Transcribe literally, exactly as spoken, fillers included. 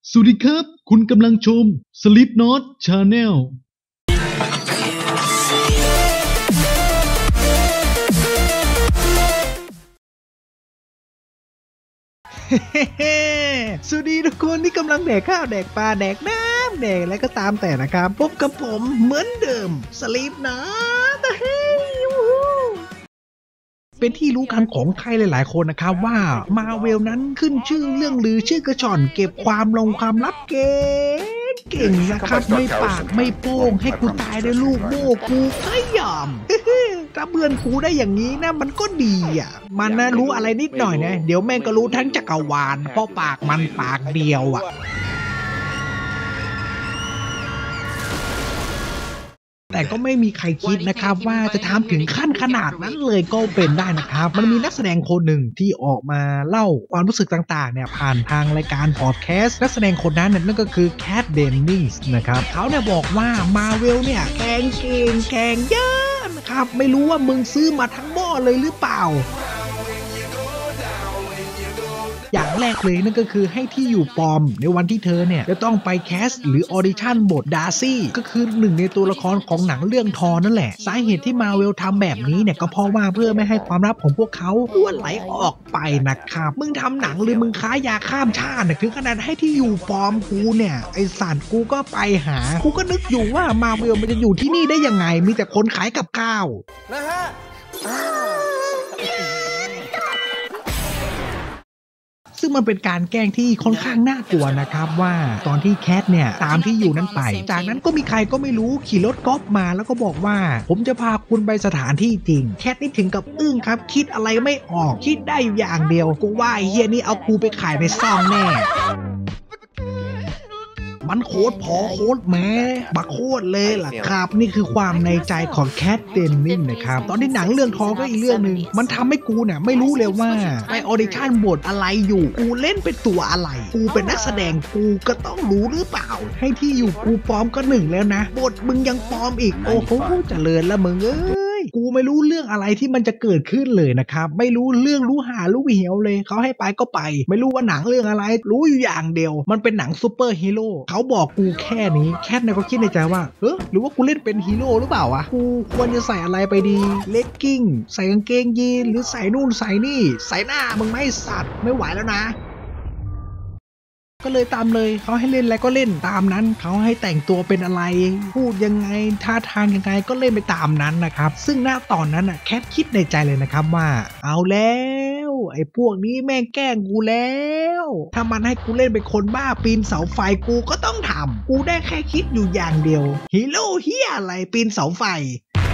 สวัสดีครับคุณกำลังชม Slipknot Channel สวัสดีทุกคนที่กำลังแดกข้าวแดกปลาแดกน้ำแดกอะไรก็ตามแต่นะครับพบกับผมเหมือนเดิม Slipknot เป็นที่รู้กันของใครหลายๆคนนะครับว่ามาเวลนั้นขึ้นชื่อเรื่องลือชื่อกระชอนเก็บความลงความลับเก่งเก่งนะครับไม่ปากไม่โป้งให้กูตายด้วยลูกโม่กูก็ยอมถ้าเพื่อนกูได้อย่างนี้นะมันก็ดีอ่ะมันนะรู้อะไรนิดหน่อยนะเดี๋ยวแม่งก็รู้ทั้งจักรวาลเพราะปากมันปากเดียวอ่ะแต่ก็ไม่มีใครคิดนะครับว่าจะทำถึงขั้นขนาดนั้นเลยก็เป็นได้นะครับมันมีนักแสดงคนหนึ่งที่ออกมาเล่าความรู้สึกต่างๆเนี่ยผ่านทางรายการพอดแคสต์นักแสดงคนนั้นนั่นก็คือแคทเดนนิสนะครับเขาเนี่ยบอกว่ามาเวลเนี่ยแกงเก่งแกงเยอะนะครับไม่รู้ว่ามึงซื้อมาทั้งหม้อเลยหรือเปล่าอย่างแรกเลยนั่นก็คือให้ที่อยู่ปลอมในวันที่เธอเนี่ยจะต้องไปแคสหรือออดิชั่นบทดาร์ซี่ก็คือหนึ่งในตัวละครของหนังเรื่องทอนั่นแหละสาเหตุที่มาเวลทำแบบนี้เนี่ยก็เพราะว่าเพื่อไม่ให้ความลับของพวกเขาล้วนไหลออกไปนะครับมึงทำหนังหรือมึงค้ายาข้ามชาติถึงขนาดให้ที่อยู่ปลอมกูเนี่ยไอสัตว์กูก็ไปหากูก็นึกอยู่ว่ามาเวลมันจะอยู่ที่นี่ได้ยังไงมีแต่คนขายกับข้าวนะฮะซึ่งมันเป็นการแกล้งที่ค่อนข้างน่ากลัวนะครับว่าตอนที่แคทเนี่ยตามที่อยู่นั้นไปจากนั้นก็มีใครก็ไม่รู้ขี่รถกอล์ฟมาแล้วก็บอกว่าผมจะพาคุณไปสถานที่จริงแคทนี่ถึงกับอึ้งครับคิดอะไรไม่ออกคิดได้อยู่อย่างเดียวกูว่าเฮียนี่เอากูไปขายในซ่องแน่มันโคตรพอโคตรแม้บักโคตรเลยล่ะครับนี่คือความในใจของแคทเดนนิสนะครับตอนที่หนังเรื่องทอก็อีกเรื่องนึงมันทำให้กูเนี่ยไม่รู้เลยว่าไปออดิชั่นบทอะไรอยู่กูเล่นเป็นตัวอะไรกูเป็นนักแสดงกูก็ต้องรู้หรือเปล่าให้ที่อยู่กูปลอมก็หนึ่งแล้วนะบทมึงยังปลอมอีกโอ้โหเจริญละมึงเอ้ยกูไม่รู้เรื่องอะไรที่มันจะเกิดขึ้นเลยนะครับไม่รู้เรื่องรู้หารู้เหี่ยวเลยเขาให้ไปก็ไปไม่รู้ว่าหนังเรื่องอะไรรู้อยู่อย่างเดียวมันเป็นหนังซูเปอร์ฮีโร่เขาบอกกูแค่นี้แคทเนี่ยก็คิดในใจว่าเออหรือว่ากูเล่นเป็นฮีโร่หรือเปล่าวะกูควรจะใส่อะไรไปดีเลกกิ้งใส่กางเกงยีนหรือใส่นู่นใส่นี่ใส่หน้ามึงไม่สัตว์ไม่ไหวแล้วนะก็เลยตามเลยเขาให้เล่นอะไรก็เล่นตามนั้นเขาให้แต่งตัวเป็นอะไรพูดยังไงท่าทางยังไงก็เล่นไปตามนั้นนะครับซึ่งณตอนนั้นน่ะแคทคิดในใจเลยนะครับว่าเอาแล้วไอ้พวกนี้แม่งแกล้งกูแล้วถ้ามันให้กูเล่นเป็นคนบ้าปีนเสาไฟกูก็ต้องทำกูได้แค่คิดอยู่อย่างเดียวฮีโร่เฮียอะไรปีนเสาไฟ